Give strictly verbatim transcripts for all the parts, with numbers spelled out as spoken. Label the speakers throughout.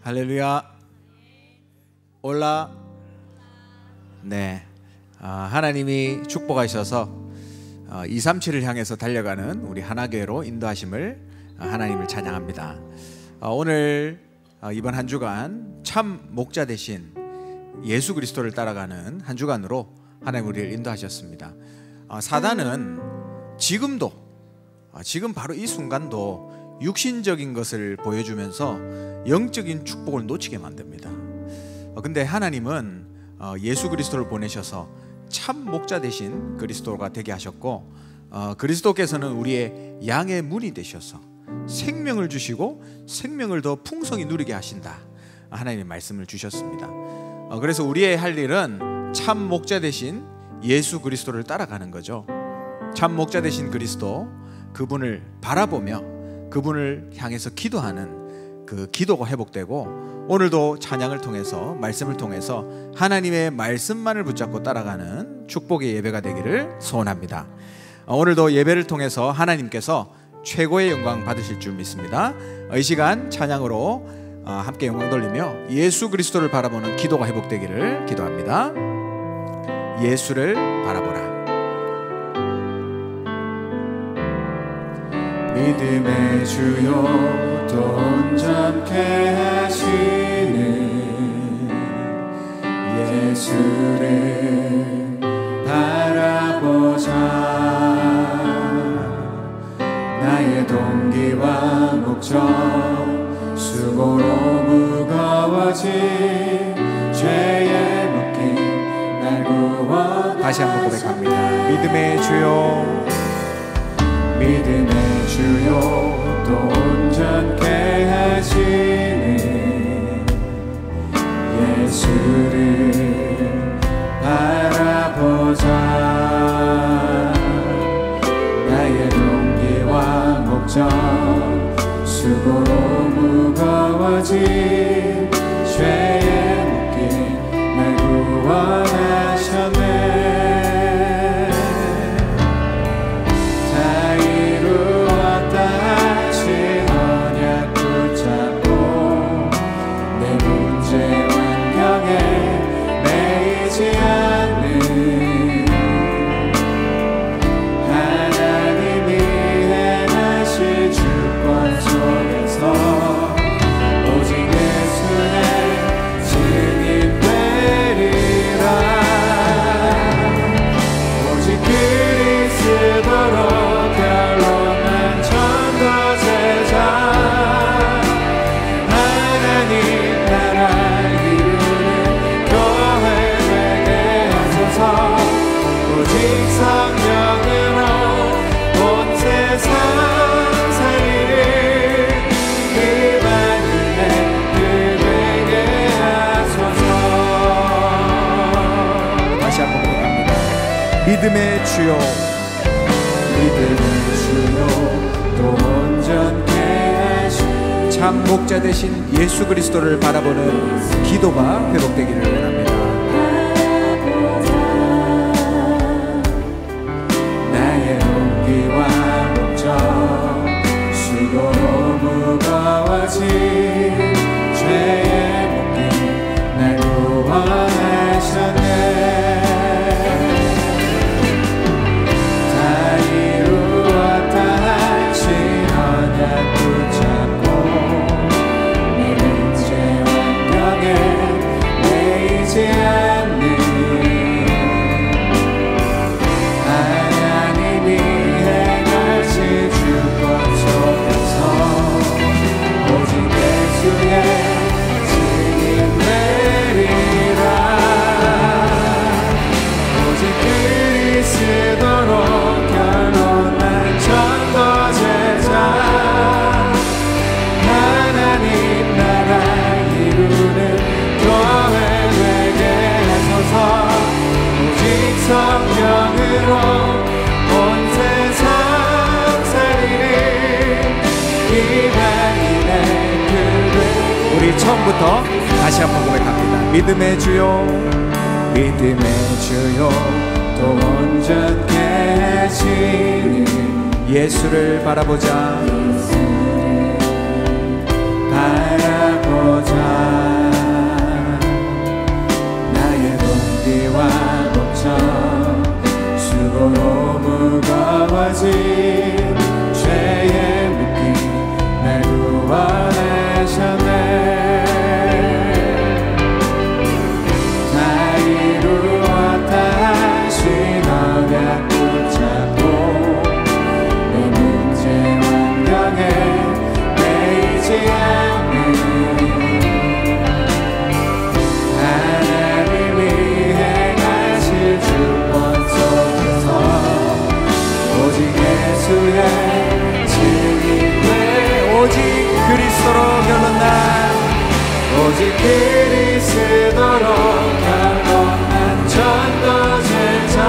Speaker 1: 할렐루야. 올라. 네, 아, 하나님이 축복하셔서 어, 이삼칠을 향해서 달려가는 우리 하나교회로 인도하심을 어, 하나님을 찬양합니다. 어, 오늘 어, 이번 한 주간 참 목자 되신 예수 그리스도를 따라가는 한 주간으로 하나님 우리를 인도하셨습니다. 어, 사단은 지금도 어, 지금 바로 이 순간도 육신적인 것을 보여주면서 영적인 축복을 놓치게 만듭니다. 어, 근데 하나님은 어, 예수 그리스도를 보내셔서 참 목자 되신 그리스도가 되게 하셨고, 어, 그리스도께서는 우리의 양의 문이 되셔서 생명을 주시고 생명을 더 풍성히 누리게 하신다, 하나님의 말씀을 주셨습니다. 어, 그래서 우리의 할 일은 참 목자 되신 예수 그리스도를 따라가는 거죠. 참 목자 되신 그리스도, 그분을 바라보며 그분을 향해서 기도하는 그 기도가 회복되고, 오늘도 찬양을 통해서 말씀을 통해서 하나님의 말씀만을 붙잡고 따라가는 축복의 예배가 되기를 소원합니다. 오늘도 예배를 통해서 하나님께서 최고의 영광 받으실 줄 믿습니다. 이 시간 찬양으로 함께 영광 돌리며 예수 그리스도를 바라보는 기도가 회복되기를 기도합니다. 예수를 바라보라.
Speaker 2: 믿음의 주요 또 온전케 하시는 예수를 바라보자. 나의 동기와 목적 수고로 무거워진 죄의 묶임 날 구원.
Speaker 1: 다시 한번 고백합니다. 믿음의 주요,
Speaker 2: 믿음의 주요 또 온전케 하시는 예수를 바라보자. 나의 동기와 목적 수고로 무거워진 죄의 묶임 날 구원하셨네.
Speaker 1: 믿음의 주요,
Speaker 2: 믿음의 주요 또 온전케 하신
Speaker 1: 참 목자 되신 예수 그리스도를 바라보는 기도가 회복되기를 원합니다.
Speaker 2: 나의 동기와 목적 수고로 무거워진 죄의 묶임 날 구원하셨네.
Speaker 1: 처음부터 다시 한번 고백합니다. 믿음의 주요,
Speaker 2: 믿음의 주요 또 온전케 하시는
Speaker 1: 예수를 바라보자.
Speaker 2: 바라보자. 그리스도로 결론난 전도제자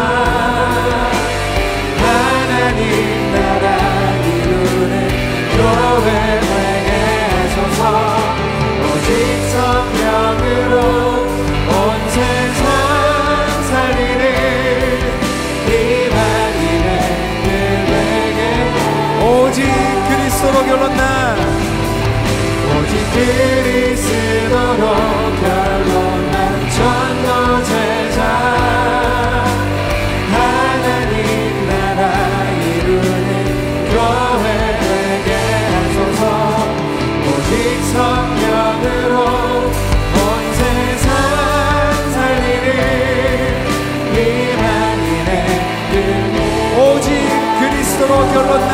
Speaker 2: 하나님 나라 이루는 교회 되게 하소서. 오직 성령으로 온 세상 살리는 이방인의 오직 그리스도로 결론난 오직 그리스도로 결론난 전도제자 하나님 나라 이루는 교회 되게 하소서. 오직 성령으로 온 세상 살리는 이방인의 뜻 오직 그리스도로 결론난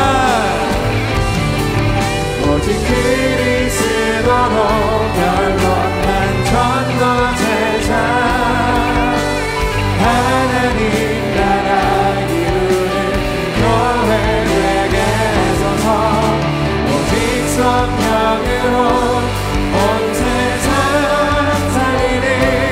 Speaker 2: 오직 그리스도로 결론난 전도제자 하나님 나라 이루는 교회 되게 하소서. 오직 성령으로 온 세상 살리는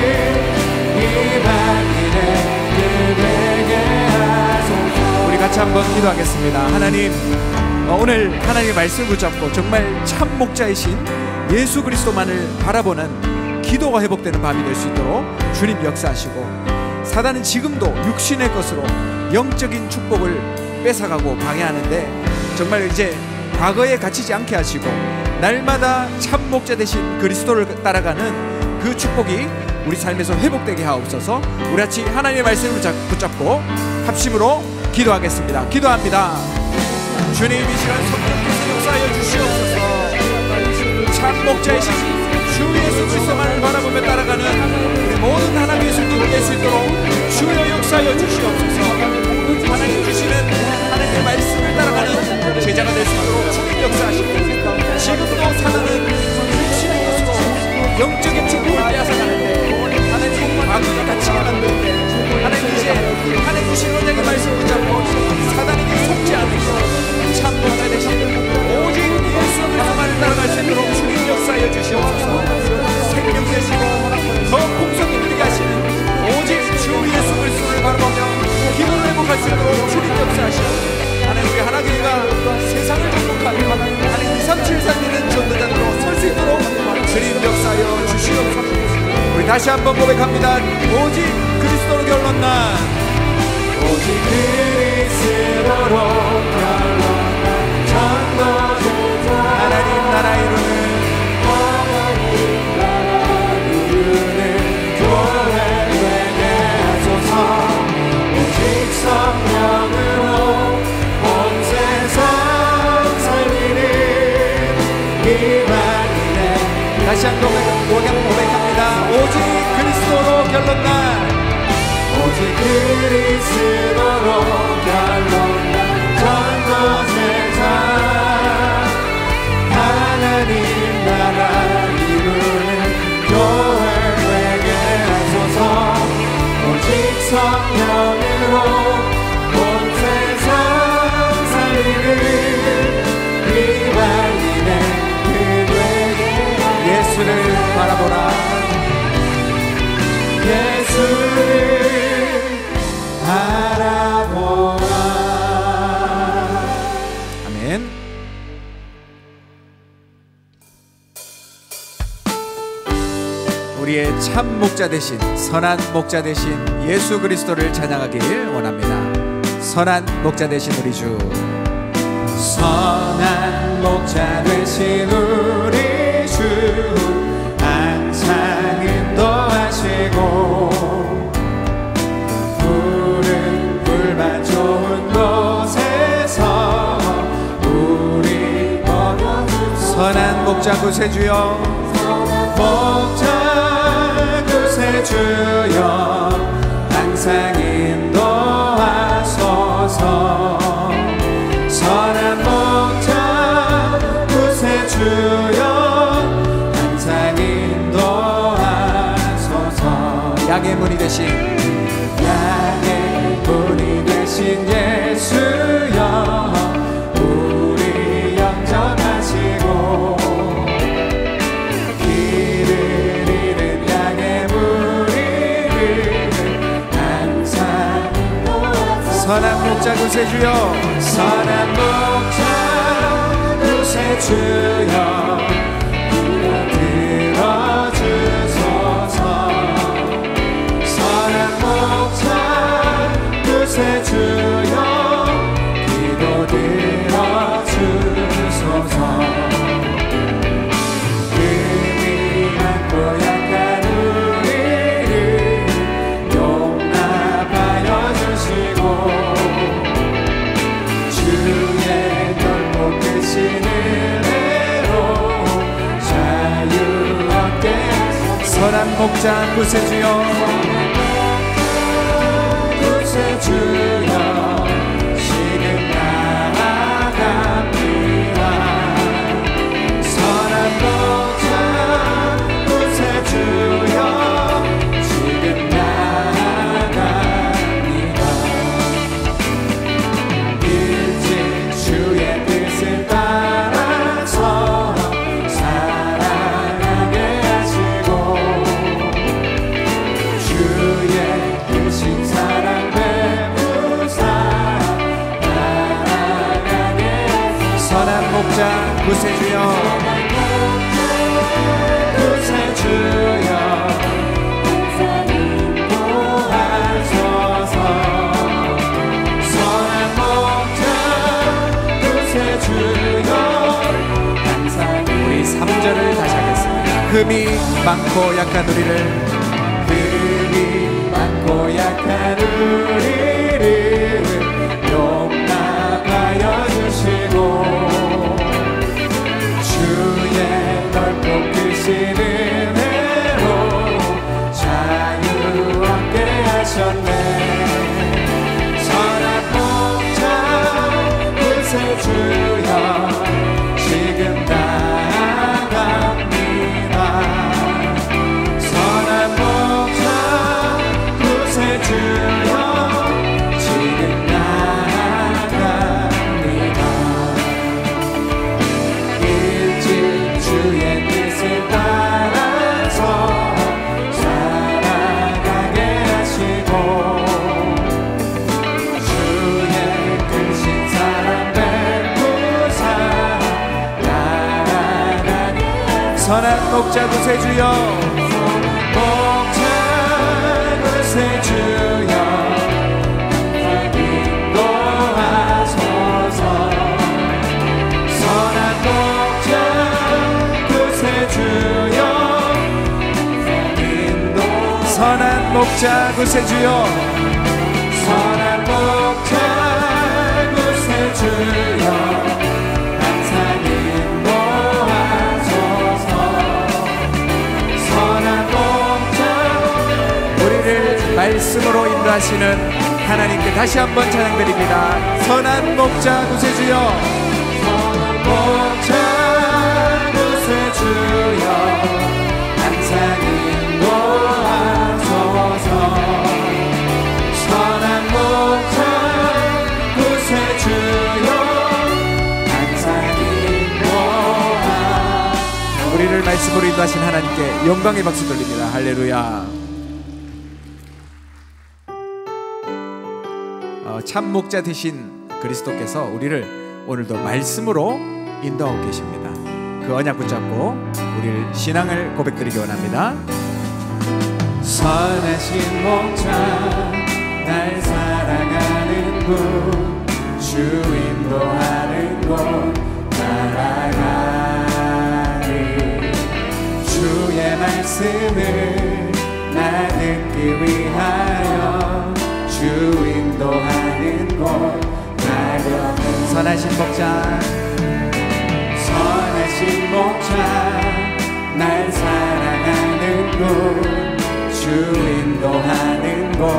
Speaker 2: 이방인의 뜻 되게 하소서.
Speaker 1: 우리 같이 한번 기도하겠습니다. 하나님, 오늘 하나님의 말씀을 붙잡고 정말 참 목자이신 예수 그리스도만을 바라보는 기도가 회복되는 밤이 될 수 있도록 주님 역사하시고, 사단은 지금도 육신의 것으로 영적인 축복을 뺏어가고 방해하는데 정말 이제 과거에 갇히지 않게 하시고 날마다 참 목자 되신 그리스도를 따라가는 그 축복이 우리 삶에서 회복되게 하옵소서. 우리 같이 하나님의 말씀을 붙잡고 합심으로 기도하겠습니다. 기도합니다. 주님, 이 시간 성령께서 역사하여 주시옵소서. 참 목자이신 주 예수 그리스도만을 바라보며 따라가는 우리 모든 하나님의 손님을 낼 수 있도록 주여 역사하여 주시옵소서. 하나님 주시는 하나님의 말씀을 따라가는 제자가 될 수 있도록 주님 역사하시고, 지금도 사단은 육신의 것으로 영적인 축복을 빼앗아가는데 하나님 과거에 갇히게 만드는데 하나님 이제 하나님 주신 언약의 말씀을 붙잡고 사단에게 속지 않으시고 참 목자 되신 오직 예수 그리스도만을 따라갈 수 있도록 주님 역사하여 주시옵소서. 생명 되시고 더 풍성히 누리게 하시는 오직 주 예수 그리스도를 바라보며 기도를 회복할 수 있도록 주님 역사하시고, 하나님 우리 하나교회가 세상을 정복하며 하나님 이삼칠 살리는 전도자들로 설 수 있도록 주님 역사하여 주시옵소서. 우리 다시 한번 고백합니다. 오직 그리스도로 결론난
Speaker 2: 오직 그리스도로 결론난 전도제자
Speaker 1: 하나님 나라 이루는
Speaker 2: 하나님 나라 이루는 교회 되게 하소서. 오직 성령으로 온 세상 살리는 이방인의
Speaker 1: 다시 한번 고백합니다. 오직 그리스도로 결론난
Speaker 2: 오직 그리스도로 결론난 전도제자 하나님 나라 이루는 교회 되게 하소서. 오직 성령으로 온 세상 살리는 이방인의 그 되게
Speaker 1: 예수를 바라보라.
Speaker 2: 예수를 바라보라.
Speaker 1: 아멘. 우리의 참 목자 되신 선한 목자 되신 예수 그리스도를 찬양하길 원합니다. 선한 목자 되신 우리 주,
Speaker 2: 선한 목자 되신 우리 주 항상 인도하시고 푸른 풀밭 좋은 곳에서 우리 먹여주소서.
Speaker 1: 선한 목자 구세주여,
Speaker 2: 목자 구세주여 항상 인도하소서. 선한 목자 구세주여 항상 인도하소서.
Speaker 1: 양의 문이 되신
Speaker 2: 양의 문이 되신 예수여 우리 영접하시고 길을
Speaker 1: 목자 구세주여,
Speaker 2: 선한 목자 구세주여 들어주소서. 선한 목자 구세주여 기도 들어주소서. 금이 많고 약한 우리를 용납하여 주시고 주의 넓고 크신 은혜로 자유 얻게 하소서.
Speaker 1: 선한 목자 구세주여,
Speaker 2: 구세주여 지금 나아갑니다. 선한 목자 구세주여 지금 나아갑니다. 일찍 주의 뜻을 따라서 살아가게 하시고 주의 크신 사랑 베푸사 나아가게 하소서.
Speaker 1: 선한 목자 구세주여,
Speaker 2: 구세주여 항상 인도하소서. 선한 목자 구세주여 항상
Speaker 1: 우리 삼 절을 다시 하겠습니다. 흠이 많고 약한 우리를,
Speaker 2: 흠이 많고 약한 우리를 용납하여 주시고 주의 넓고 크신 은혜로 자유 얻게 하셨네. 선한 목자 구세주여 지금 나아갑니다. 선한 목자 구세주여 지금 나아갑니다. 일찍 주의 뜻을 따라서 살아가게 하시고 주의 크신 사랑 베푸사 나아가게 하소서.
Speaker 1: 선한 목자 구세주여,
Speaker 2: 목자 구세주여 인도하소서. 선한 목자 구세주여 인도하소서.
Speaker 1: 선한 목자 구세주여,
Speaker 2: 선한 목자 구세주여 항상 인도하소서. 선한 목자
Speaker 1: 우리를 말씀으로 인도하시는 하나님께 다시 한번 찬양드립니다. 선한 목자 구세주여,
Speaker 2: 목자 구세주여 항상 인도하소서. 선한 목자 구세주여 항상 인도하소서.
Speaker 1: 우리를 말씀으로 인도하신 하나님께 영광의 박수 돌립니다. 할렐루야. 어, 참 목자 되신 그리스도께서 우리를 오늘도 말씀으로 인도하고 계십니다. 그 언약 붙잡고 우리를 신앙을 고백드리기 원합니다.
Speaker 2: 선하신 목자 날 사랑하는 곳 주 인도하는 곳 따라가리. 주의 말씀을 나 듣기 위하여 주 인도하는 곳 가려는.
Speaker 1: 선하신 목자,
Speaker 2: 선하신 목자 날 사랑하는 곳 주 인도하는 곳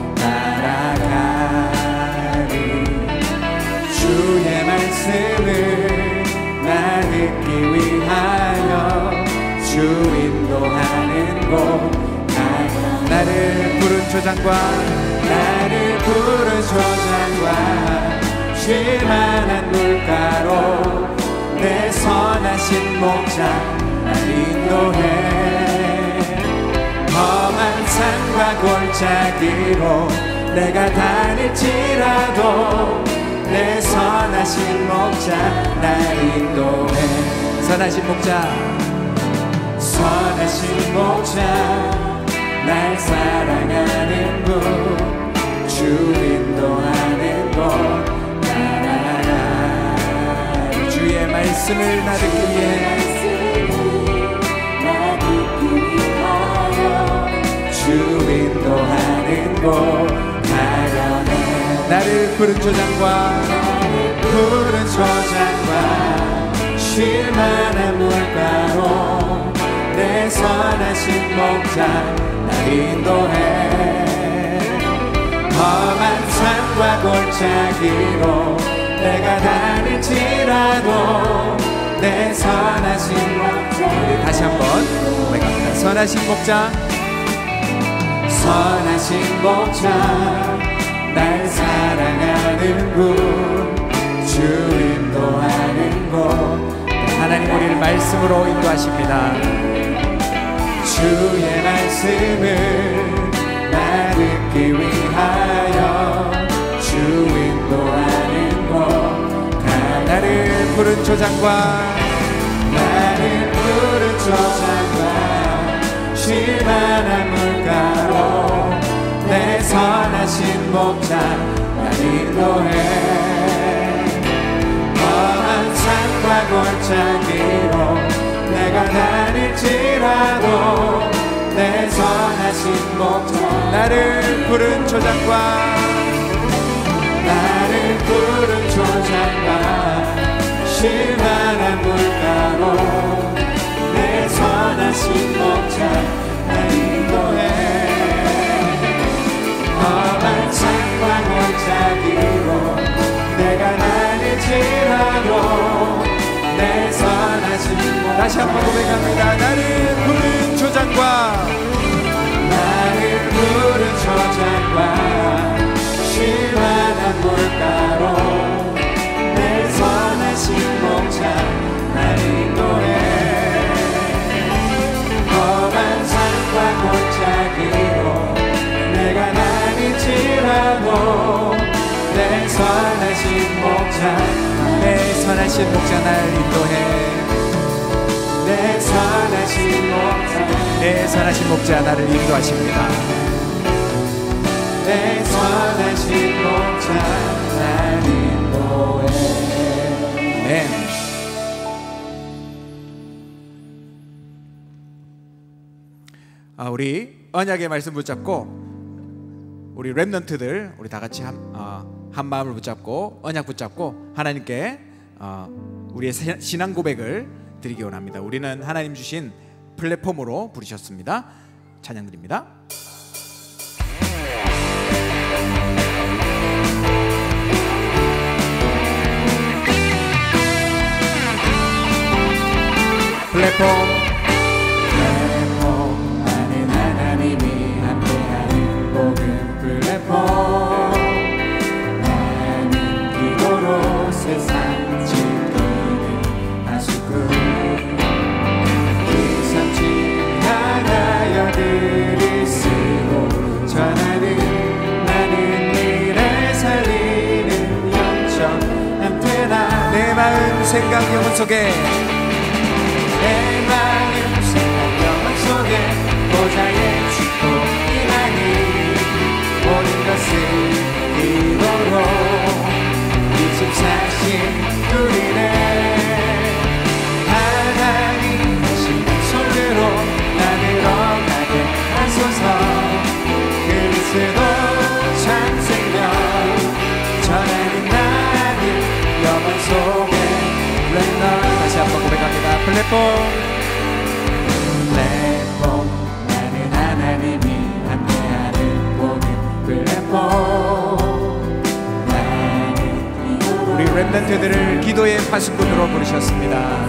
Speaker 2: 따라가리. 주의 말씀을 나 듣기 위하여 주 인도하는 곳 따라가리.
Speaker 1: 나를 부른 조장과
Speaker 2: 나를 부른 조장과 쉴만한 물가로 내 선하신 목자 날 인도해. 험한 산과 골짜기로 내 내가 다닐지라도 내 선하신 목자 날 인도해.
Speaker 1: 선하신 목자,
Speaker 2: 선하신 목자 날 사랑하는 분, 주 인도하는 곳 따라가리.
Speaker 1: 주의 말씀을 나 듣기 위해
Speaker 2: 주 인도하는 곳 가려네.
Speaker 1: 나를 푸른 초장과
Speaker 2: 푸른 초장과 쉴만한 물가로 내 선하신 목자 날 인도해. 험한 산과 골짜기로 내가 다닐지라도 내 선하신 목자.
Speaker 1: 우리 다시 한번 고백합니다. 선하신 목자,
Speaker 2: 선하신 목자 날 사랑하는 분, 주 인도하는 곳.
Speaker 1: 하나님 우리를 말씀으로 인도하십니다.
Speaker 2: 주의 말씀을 나 듣기 위하여 주 인도하는 곳 가.
Speaker 1: 나를 푸른 초장과
Speaker 2: 나를 푸른 초장과 쉴만한 물가로 내 선하신 목자 날 인도해. 험한 산과 골짜기로 내가 다닐지라도 내 선하신 목자.
Speaker 1: 나를 푸른 초장과
Speaker 2: 나를 푸른 초장과 쉴만한 물가로 내 선하신 목자 날 인도해. 험한 산과 골짜기로 내가 다닐지라도 내 선하신 목자.
Speaker 1: 다시 한번 고백합니다. 나를 푸른 초장과
Speaker 2: 나를 푸른 초장과 쉴만한 물가로 내 선하신 목자 날 인도해. 험한 산과 골짜기로 내가 다닐지라도 내 선하신 목자.
Speaker 1: 내 선하신 목자 날 인도해.
Speaker 2: 내 선하신 목자.
Speaker 1: 내 선하신 목자 나를 인도하십니다.
Speaker 2: 내 선하신 목자 날 인도해.
Speaker 1: 네. 아, 우리 언약의 말씀 붙잡고 우리 렘넌트들 우리 다 같이 한, 어, 한 마음을 붙잡고 언약 붙잡고 하나님께 어, 우리의 신앙 고백을 드리기 원합니다. 우리는 하나님 주신 플랫폼으로 부르셨습니다. 찬양 드립니다. 플랫폼,
Speaker 2: 플랫폼 나는 하나님이 함께하는 복음 플랫폼. 나는 기도로 세상 지키는 하수꾼. 이삼칠 향하여 그리스도 전하는 나는 미래 살리는 영적 안테나.
Speaker 1: 내 마음 생각 영혼 속에
Speaker 2: 내 마음 생각 영혼 속에 보좌의 축복이라니. 모든 것을 기도로 이십사 시 누리네. 하나님 하시는 손으로 나를 어가게 하소서. 그리스도 창생명 전하는 나를 영혼 속에.
Speaker 1: 다시 한번 고백합니다. 플랫폼,
Speaker 2: 플랫폼 나는 하나님이 함께하는 복음 플랫폼. 나는
Speaker 1: 우리 렘넌트들을 기도의 파수꾼으로 부르셨습니다.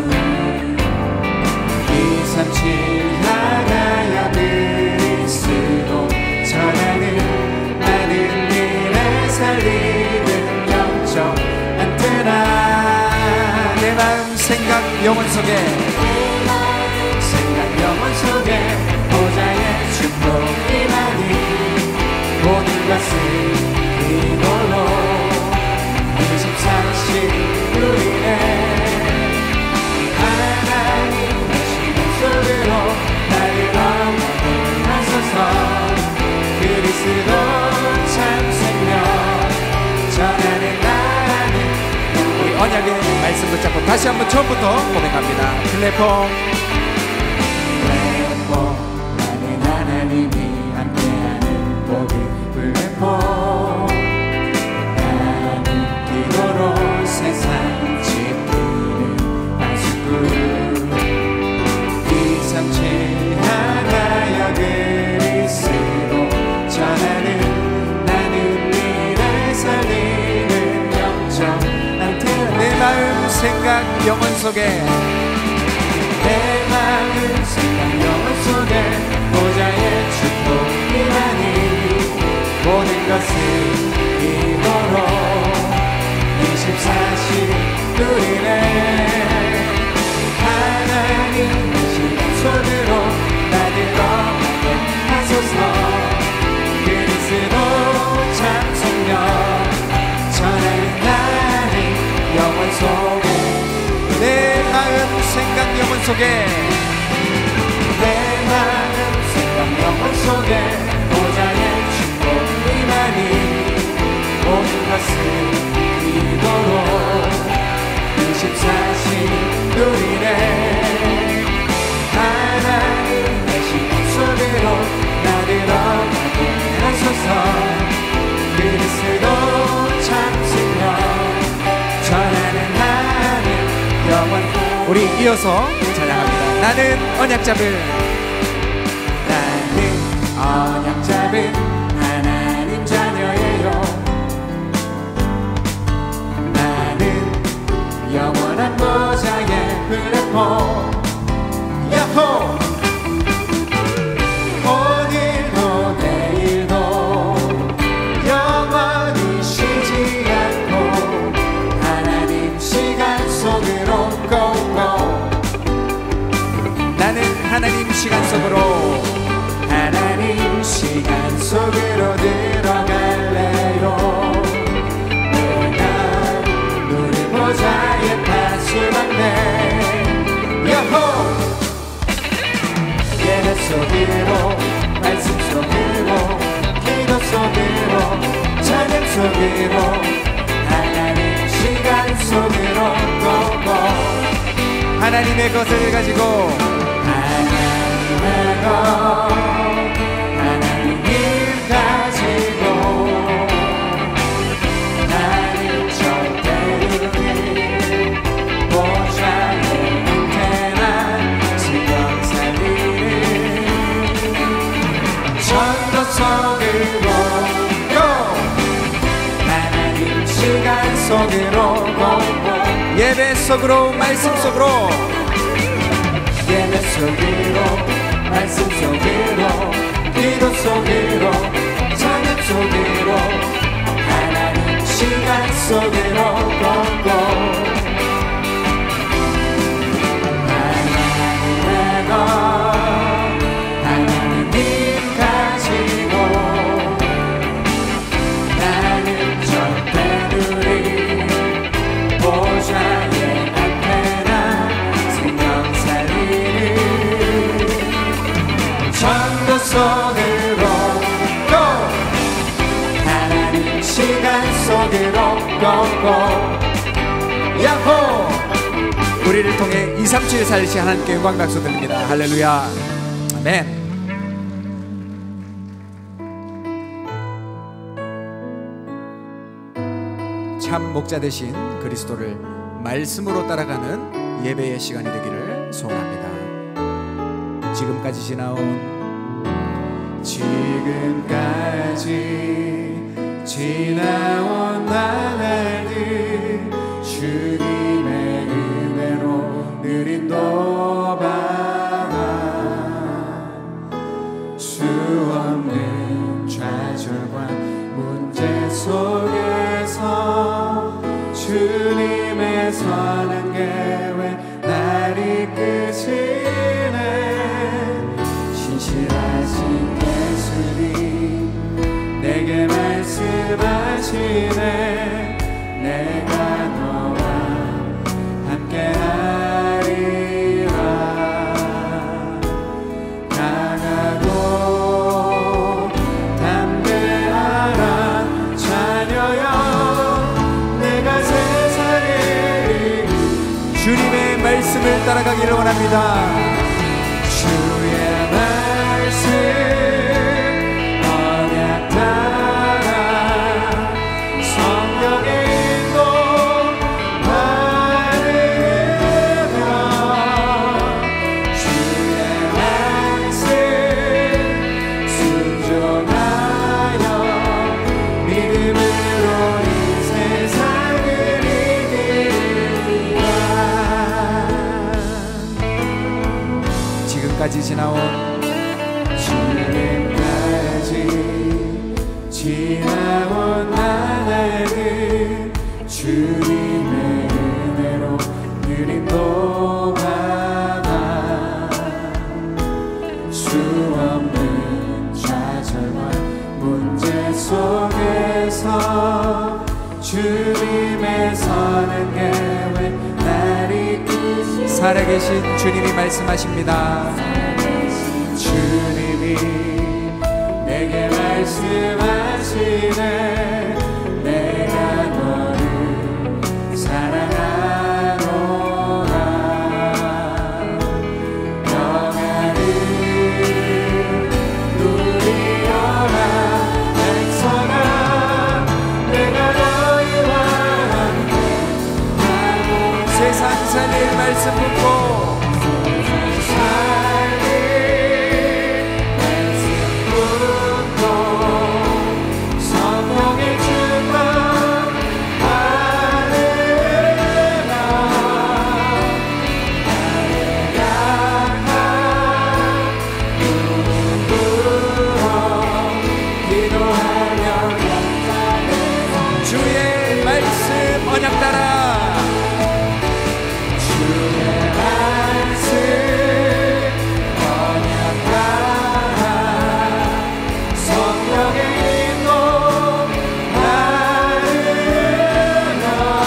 Speaker 2: 이삼칠 향하여 그리스도 전하는 나는 미래 살리는 영적 안테나.
Speaker 1: 내 마음 생각 영혼 속에
Speaker 2: 생각 영혼 속에 보좌의 축복이라니. 모든 것을 그리스도 참 생명 전하는 나는.
Speaker 1: 우리 언약의 말씀 붙잡고 다시 한번 처음부터 고백합니다. 플랫폼
Speaker 2: 플랫폼 나는 하나님이 함께하는 복의 플랫폼. 나는 기도로 세상 지키는 파수꾼. 이삼칠 하나여 그리스도 전하는 나는 미래 살리는 영적 안테나.
Speaker 1: 내 마음 생각 영혼 속에
Speaker 2: 내 마음 생각 영혼 속에 보좌의 축복이라니. 모든 것을 기도로 이십사 시 누리네. 하나님 시간 속으로 나를 얻게 하소서. 그리스도 참 생명 전하는 나는 영혼 속에.
Speaker 1: 내 마음 생각 영혼 속에
Speaker 2: 내 마음 생각 영혼 속에 보좌의 축복이라니. 모든 것을 기도로 이십사 시 누리네. 하나님의 시간 속으로 나를 얻게 하소서. 그리스도 참 생명 전하는 나는 영원.
Speaker 1: 우리 이어서 찬양합니다. 나는 언약 잡을
Speaker 2: 나는 언약 잡은 하나님 자녀예요. 나는 영원한 보좌의 플랫폼. 야호! 오늘도 내일도 영원히 쉬지 않고 하나님 시간 속으로 고고.
Speaker 1: 나는 하나님 시간 속으로
Speaker 2: 하나님 시간 속으로 들어갈래요. 내가 누릴 보좌의 파수받네. 야호! 예배 속으로 말씀 속으로 기도 속으로 찬양 속으로 하나님 시간 속으로 고고.
Speaker 1: 하나님의 것을 가지고
Speaker 2: 하나님의 것 하나님 일 가지고 나는 절대 누리 보좌의 안테나 신경 살리는 전도 속으로 고. 하나님 시간 속으로 고고.
Speaker 1: 예배 속으로 말씀 속으로
Speaker 2: 예배 속으로 말씀 속으로 기도 속으로 찬양 속으로 하나님 시간 속으로 걷고. 하나님의 것 하나님 일 가지고 나는 절대 누리 보좌의 안테나 생명 살리는 전도 속으로 고. 하나님 시간 속으로 고고. 야호!
Speaker 1: 우리를 통해 이삼칠 살리시 하나님께 영광 박수 드립니다. 할렐루야. 아멘. 참 목자 되신 그리스도를 말씀으로 따라가는 예배의 시간이 되기를 소원합니다. 지금까지 지나온
Speaker 2: 지금까지 지나온 나날들 주님의 은혜로 늘 인도받아 수 없는 좌절과 문제 속에서 주님의 선한 계획 날 이끄시네. 신실하신 예수님 내게 말씀하시네. 내가 너와 함께하리라. 강하고 담대
Speaker 1: 되기를 원합니다.
Speaker 2: 주의 말씀 언약 따라 성령의 인도 받으며 주의 말씀 순종하여 믿음으로 이 세상을 이기리라.
Speaker 1: 지금까지 지나온
Speaker 2: 지금까지 지나온 나날들 주님의 은혜로 유린도 받아 수없는 좌절과 문제 속에서 주님의 선한 계획 날 이끄시네.
Speaker 1: 살아계신 주님이 말씀하십니다.
Speaker 2: 주님이 내게 말씀하시네. 내가 너를 사랑하노라. 평안을 누리어라. 백성아 내가 너희와 함께 하고
Speaker 1: 세상 살릴 말씀 붙고 주의 말씀 언약 따라
Speaker 2: 주의 말씀 언약 따라 성령의 인도 받으며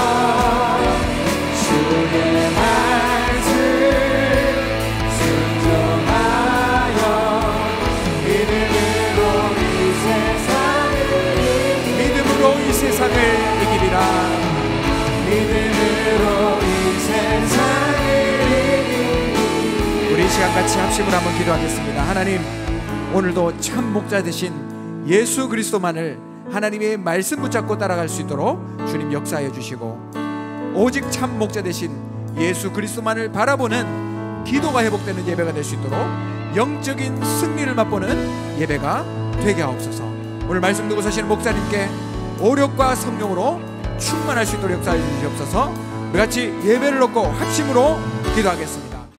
Speaker 2: 주의 말씀 순종하여 믿음으로 이 세상을
Speaker 1: 믿음으로 이 세상을 이기리라.
Speaker 2: 믿음으로 이 세상을
Speaker 1: 우리 이 시간 같이 합심을 한번 기도하겠습니다. 하나님, 오늘도 참 목자 되신 예수 그리스도만을 하나님의 말씀 붙잡고 따라갈 수 있도록 주님 역사하여 주시고, 오직 참 목자 되신 예수 그리스도만을 바라보는 기도가 회복되는 예배가 될 수 있도록 영적인 승리를 맛보는 예배가 되게 하옵소서. 오늘 말씀 듣고 사시는 목사님께 오력과 성령으로 충만할 수 있도록 역사해 주시옵소서. 우리 같이 예배를 놓고 합심으로 기도하겠습니다.